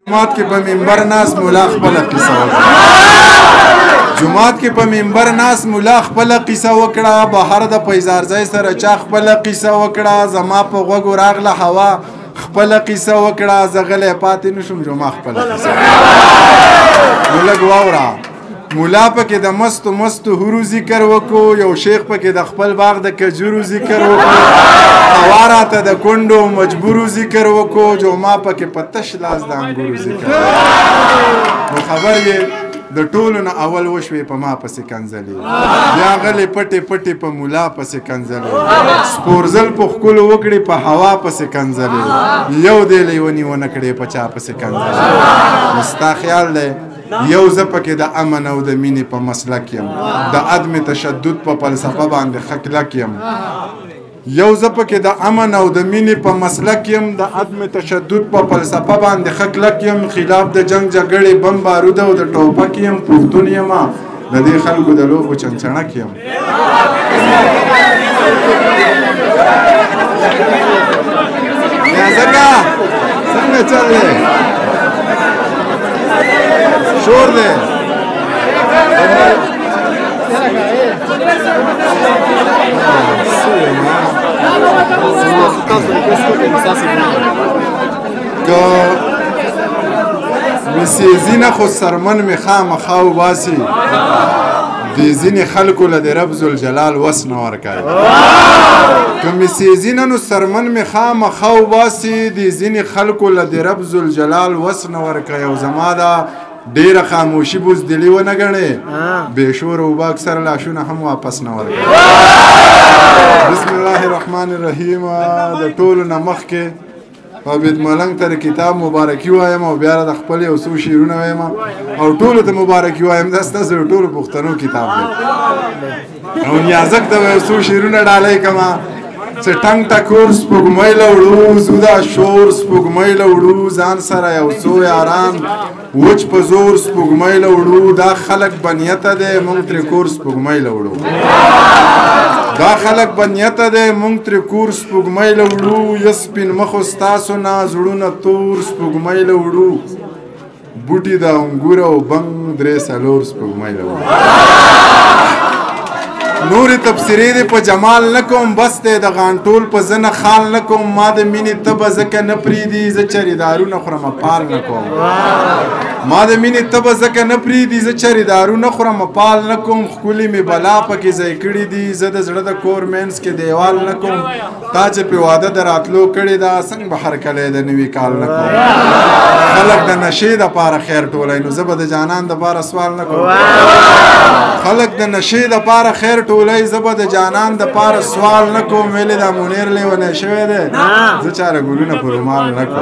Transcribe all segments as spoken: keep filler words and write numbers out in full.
جماعت کې په منبر ناس مولا خپله قصه وکړه جماعت کې په منبر ناس مولا خپله قصه وکړه بهر د پیزارځای سره چا خپله قصه وکړه زما په غوږو راغله هوا خپله قصه وکړه زه غلی پاتې نه شوم جمعه خپله قصه نو لږ واوره مولا پکې د مستو مستو هورو ذکر وکړو یو شیخ پکې د خپل باغ د کجورو ذکر وکړو هوا راته د کونډو مجبورو ذکر وکړو جمعه پکې په تش لاس د انګورو ذکر نو خبر یې د ټولو نه اول وشوې په ما پسې کنځلې بیا غلې پټې پټې په مولا پسې کنځلې سپورزل په ښکلو وکړې په هوا پسې کنځلې یو دی لیوني ونه کړې په چا پسې کنځلې نو ستا خیال دی یو زه پکې د امن او د مینې په مسلک یم د عدم تشدد په فلسفه باندې ښه کلک یم یو زه پکې د امن او د مینې په مسلک یم د عدم تشدد په فلسفه باندې ښه کلک یم خلاف د جنګ جګړې بم بارود او د ټوپک یم پښتون یم د دې خلکو د لوښو چنچڼک یم نیازکه څنګه چل دی شور دی که مسیزی نه خو سرمن می خامخا وباسي د ځینې خلکو له د رب ذوالجلال وس نه ورکوي که مسیزی نه نو سرمن می خامخا وباسي د ځینې خلکو له د رب ذوالجلال وس نه ورکوي او زما دا ډیره خاموشي بزدلي ونه ګڼې بې شوره اوبه اکثر لاشونه هم واپس نه ورکوي بسم الله الرحمن الرحیم د ټولو نه مخکې عابد ملنګ ته د کتاب مبارکي وایم او بیا د خپل یو څو شعرونه وایم او ټولو ته مبارکي وایم دا ستاسو د ټولو پښتنو کتاب دی او نیازک ته یو څو شعرونه ډالۍ کړمه چې ټنګ ټکور سپوږمۍ له وړو زو دا شور سپوږمۍ له وړو ځان سره یو څو یاران وچ په زور سپوږمۍ له وړو دا خلک بنیته دی موږ ترې کور سپوږمۍ له وړو دا خلک بنیته دی موږ ترې کور سپوږمۍ له وړو یا سپین مخو ستاسو نه زړونه تور سپوږمۍ له وړو بوټي د انګور او بنګ درې څلور سپوږمۍ له وړو نورې تبصرې دې په جمال نه کوم بس دی د غانټول په زه نه خال نه کوم ما د مینې تبه ځکه نه پرېږدي زه چریدارونه خورم پال نه کوم ما د مینې تبه ځکه نه پرېږدي زه چریدارونه خورم پال نه کوم ښکلې مې بلا پکې ځای کړي دي زه د زړه د کور مینس کې دیوال نه کوم تا چې پې واده د راتلو کړې ده څنګه به هرکلی د نوي کال نه کوم خلک د نشې دپاره خیر ټولی نو زه به د جانان دپاره سوال نه کوم خلک د نشې دپاره خیر ټولی زه به د جانان دپاره سوال نه کوم ویلې دا منیر لیونی شوی دی زه چاره ګلونه په رومال نه کوم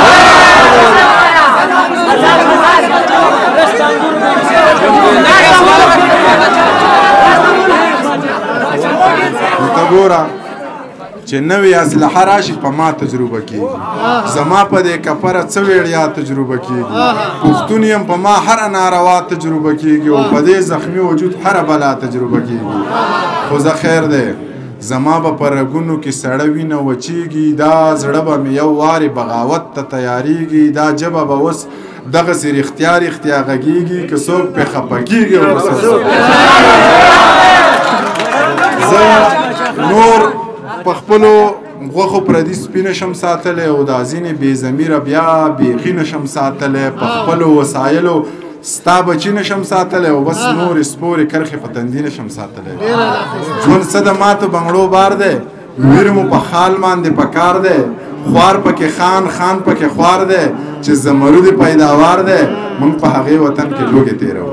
نو ته ګوره چې نوې اسلحه راشي په ما تجربه کېږي زما په دې کپره څه ویړیا تجربه کېږي پښتون یم په ما هره ناروا تجربه کېږي او په دې زخمي وجود هره بلا تجربه کېږي خو زه خیر دی زما به په رګونو کې سړه وینه وچېږي دا زړه به مې یو وارې بغاوت ته تیارېږي دا ژبه به اوس دغسې رښتیا رښتیا غږېږي که څوک پرې خفه کېږي زه نور په خپلو غوښو پردي سپي نشم ساتلی او دا ځینې بې ضمیره بیا بیخي نشم ساتلی په خپلو وسایلو ستا بچي نشم ساتلی او بس نورې سپورې کرښې په تندي نشم ساتلی ژوند څه د ماتو بنګړو بار دی ویر مو په خال باندې په کار دی خوار پکې خان خان پکې خوار دی چې زمرودي پیداوار دی موږ په هغې وطن کې لوږې تېروو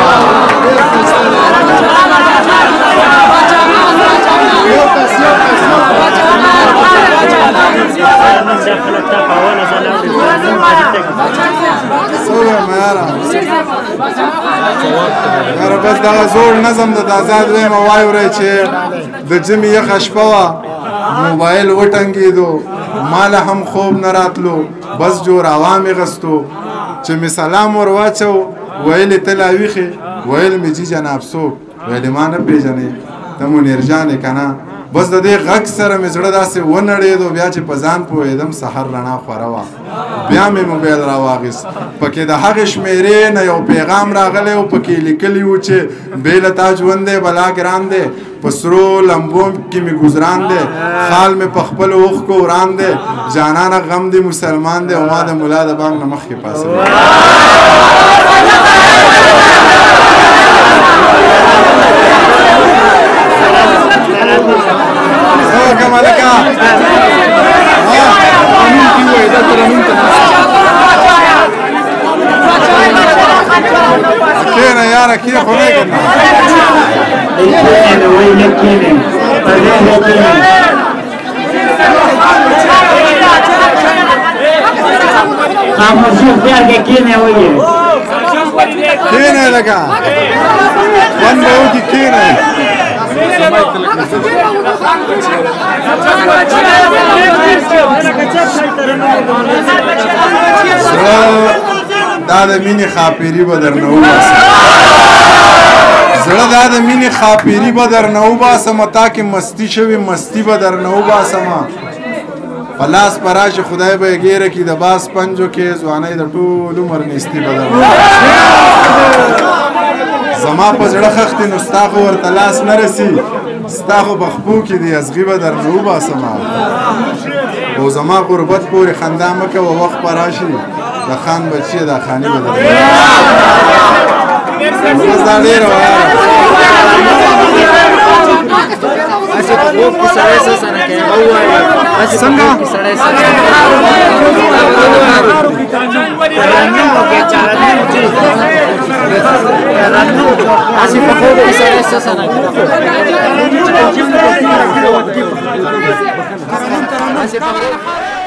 یاره بس دغه زوړ نظم د آزاد ویمه واورئ چې د ژمي یخه شپه وه موبایل وټنګېدو ما له هم خوب نه راتلو بس جوراوا مې غستو چې مې سلام ور واچو ویلې ته لا ویښې ویل مې جي جناب څوک ویلې ما نه پېژنې ته منیر جان یې که نه بس د دې غږ سره مې زړه داسې ونړېدو بیا چې په ځان پوهېدم سحر رڼا خوره وه بیا مې موبایل راواخیست پکې د هغې شمېرې نه یو پیغام راغلی و پکې لیکلي و چې بې له تا ژوند دی بلا ګران دی په سرو لمبو کې مې ګزران دی خال مې په خپلو اوښکو وران دی جانانه غم دی مسلمان دی او ما د ملا د بانګ نه مخکې پاڅوي ملکه کېنه یاره کې خو نه کېنه کېنه لکه ون به وکړي کېنه دا د مینې خاپیري به درنه وباسم زړه دا د مینې خاپیري به درنه وباسم تا کې مستي شوې مستي به درنه وباسم په لاس په راشي خدای به یې ګیره کړي د باز پنجو کې ځوانۍ د ټول عمر نیستي به درنه زما په زړه خښتې نو ستا خو ورته لاس نه رسي ستا خو په خپو کې دي ازغي به درنه وباسم او زما غربت پورې خندا مه کوه وخت به راشي د خان بچیه دا خاني به درنه بس دا ډېره وه اسې په خوب کې سړی څه سره کوي ووایه څنګه اسې په خوب کې سړی څه سره کوي